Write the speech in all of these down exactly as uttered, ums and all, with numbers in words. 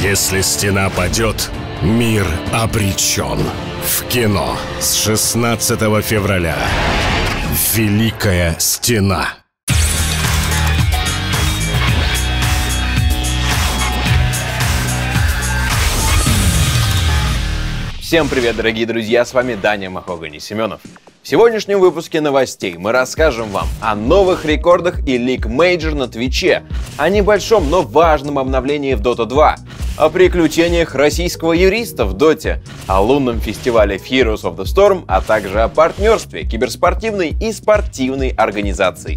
Если стена падет, мир обречен. В кино с шестнадцатого февраля. Великая стена. Всем привет, дорогие друзья, с вами Даня Махогани Семенов. В сегодняшнем выпуске новостей мы расскажем вам о новых рекордах и League Major на Твиче, о небольшом, но важном обновлении в Дота два, о приключениях российского юриста в Доте, о лунном фестивале Heroes of the Storm, а также о партнерстве киберспортивной и спортивной организаций.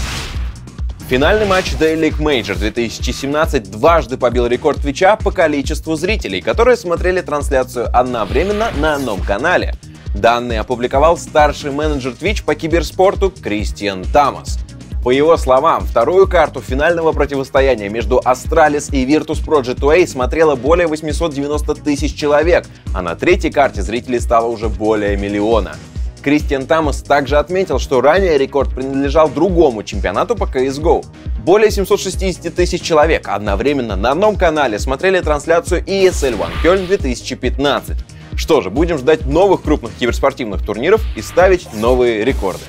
Финальный матч The League Major две тысячи семнадцать дважды побил рекорд Твича по количеству зрителей, которые смотрели трансляцию одновременно на одном канале. Данные опубликовал старший менеджер Twitch по киберспорту Кристиан Тамас. По его словам, вторую карту финального противостояния между Astralis и Virtus Pro джи два смотрело более восемьсот девяносто тысяч человек, а на третьей карте зрителей стало уже более миллиона. Кристиан Тамас также отметил, что ранее рекорд принадлежал другому чемпионату по си эс го. Более семьсот шестьдесят тысяч человек одновременно на одном канале смотрели трансляцию и эс эл One Köln две тысячи пятнадцать. Что же, будем ждать новых крупных киберспортивных турниров и ставить новые рекорды.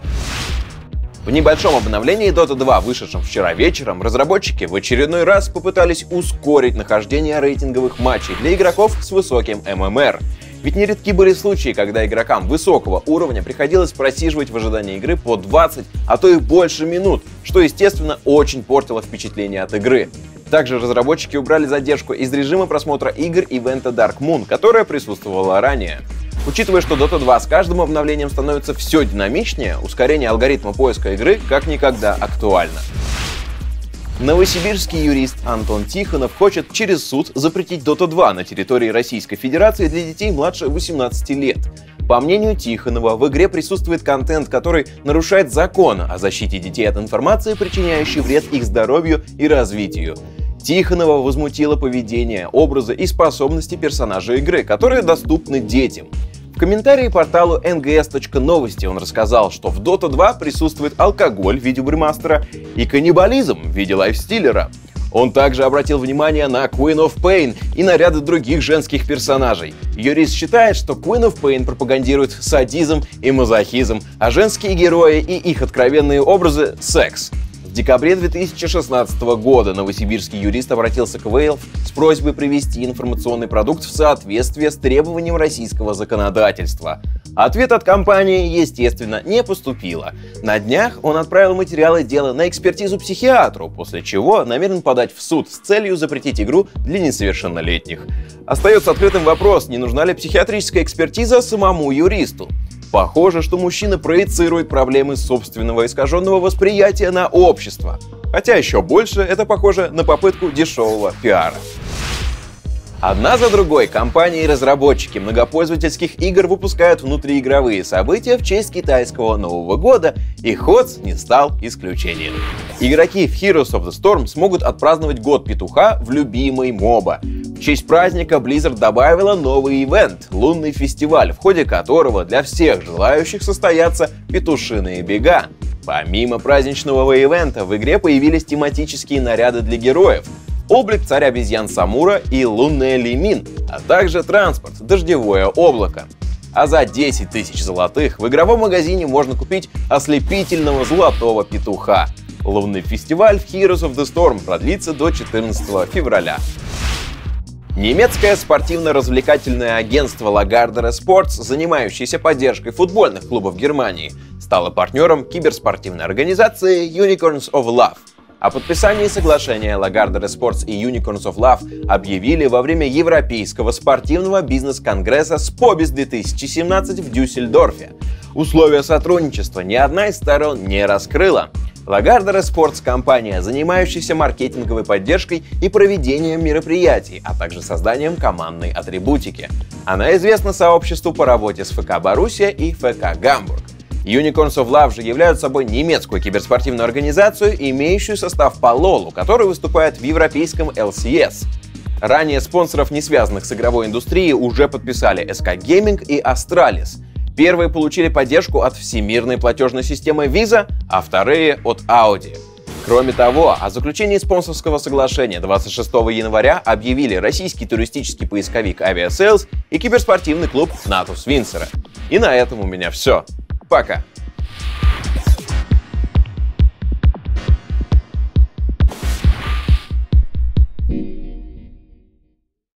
В небольшом обновлении Дота два, вышедшем вчера вечером, разработчики в очередной раз попытались ускорить нахождение рейтинговых матчей для игроков с высоким эм эм эр. Ведь нередки были случаи, когда игрокам высокого уровня приходилось просиживать в ожидании игры по двадцать, а то и больше минут, что, естественно, очень портило впечатление от игры. Также разработчики убрали задержку из режима просмотра игр ивента Dark Moon, которая присутствовала ранее. Учитывая, что Дота два с каждым обновлением становится все динамичнее, ускорение алгоритма поиска игры как никогда актуально. Новосибирский юрист Антон Тихонов хочет через суд запретить Дота два на территории Российской Федерации для детей младше восемнадцати лет. По мнению Тихонова, в игре присутствует контент, который нарушает закон о защите детей от информации, причиняющей вред их здоровью и развитию. Тихонова возмутило поведение, образы и способности персонажей игры, которые доступны детям. В комментарии порталу эн джи эс точка новости он рассказал, что в Дота два присутствует алкоголь в виде бримастера и каннибализм в виде лайфстиллера. Он также обратил внимание на Queen of Pain и на ряд других женских персонажей. Юрист считает, что Queen of Pain пропагандирует садизм и мазохизм, а женские герои и их откровенные образы — секс. В декабре две тысячи шестнадцатого года новосибирский юрист обратился к Valve с просьбой привести информационный продукт в соответствие с требованием российского законодательства. Ответ от компании, естественно, не поступило. На днях он отправил материалы дела на экспертизу психиатру, после чего намерен подать в суд с целью запретить игру для несовершеннолетних. Остается открытым вопрос, не нужна ли психиатрическая экспертиза самому юристу. Похоже, что мужчина проецирует проблемы собственного искаженного восприятия на общество. Хотя еще больше это похоже на попытку дешевого пиара. Одна за другой компании и разработчики многопользовательских игр выпускают внутриигровые события в честь китайского Нового года, и ходс не стал исключением. Игроки в Heroes of the Storm смогут отпраздновать год петуха в любимой моба. В честь праздника Blizzard добавила новый ивент — лунный фестиваль, в ходе которого для всех желающих состоятся петушиные бега. Помимо праздничного ивента в игре появились тематические наряды для героев, облик царя-обезьян Самура и лунная Лимин, а также транспорт — дождевое облако. А за десять тысяч золотых в игровом магазине можно купить ослепительного золотого петуха. Лунный фестиваль в Heroes of the Storm продлится до четырнадцатого февраля. Немецкое спортивно-развлекательное агентство Lagardère Sports, занимающееся поддержкой футбольных клубов Германии, стало партнером киберспортивной организации Unicorns of Love. О подписании соглашения Lagardère Sports и Unicorns of Love объявили во время Европейского спортивного бизнес-конгресса спобис две тысячи семнадцать в Дюссельдорфе. Условия сотрудничества ни одна из сторон не раскрыла. Lagardère Sports — компания, занимающаяся маркетинговой поддержкой и проведением мероприятий, а также созданием командной атрибутики. Она известна сообществу по работе с эф ка Боруссия и эф ка Гамбург. Unicorns of Love же являют собой немецкую киберспортивную организацию, имеющую состав по лолу, который выступает в европейском эл си эс. Ранее спонсоров, не связанных с игровой индустрией, уже подписали эс ка Gaming и Astralis. Первые получили поддержку от всемирной платежной системы Visa, а вторые — от Audi. Кроме того, о заключении спонсорского соглашения двадцать шестого января объявили российский туристический поисковик Aviasales и киберспортивный клуб Natus Vincere. И на этом у меня все. Пока!